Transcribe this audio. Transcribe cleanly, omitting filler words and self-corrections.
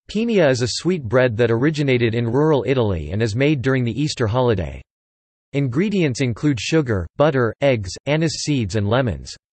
Penia is a sweet bread that originated in rural Italy and is made during the Easter holiday. Ingredients include sugar, butter, eggs, anise seeds and lemons.